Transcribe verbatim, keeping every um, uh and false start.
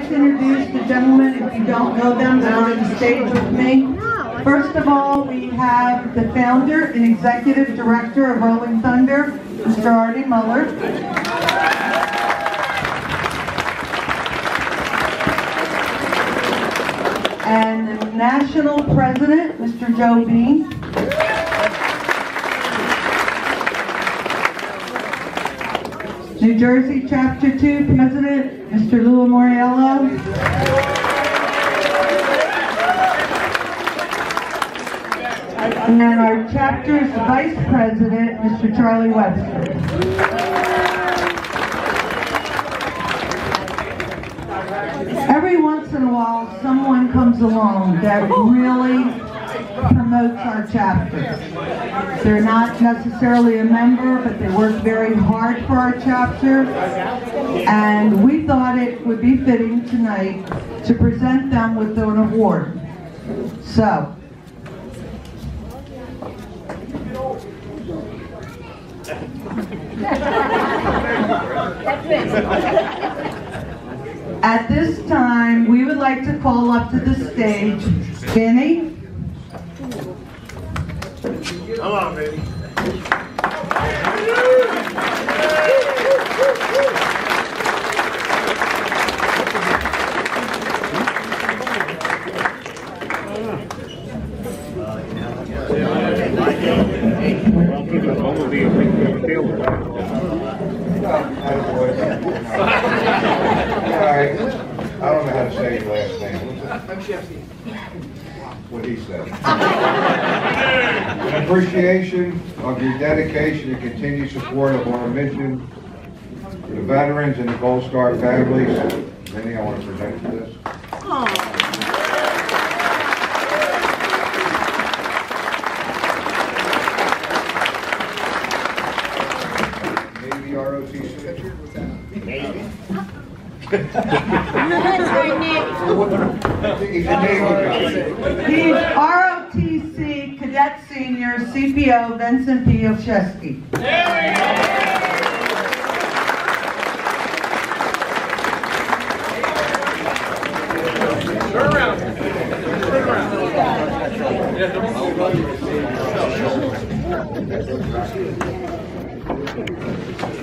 like to introduce the gentlemen, if you don't know them, that are on the stage with me. First of all, we have the founder and executive director of Rolling Thunder, Mister Artie Muller. And the national president, Mister Joe Bean. New Jersey Chapter two President, Mister Lou Moriello. And then our chapter's Vice President, Mister Charlie Webster. Every once in a while, someone comes along that really promotes our chapter. They're not necessarily a member, but they work very hard for our chapter. And we thought it would be fitting tonight to present them with an award. So, at this time, we would like to call up to the stage Vinny. Come on, baby. Alright, I don't know how to say your last name. What he said. In appreciation of your dedication and continued support of our mission, for the veterans and the Gold Star families, Vinny, I want to present you this. Maybe R O T C signature? Maybe. He's a Navy guy. He's R O T C Cadet Senior C P O Vincent P. Olszewski. Turn around. Turn around. Yeah, don't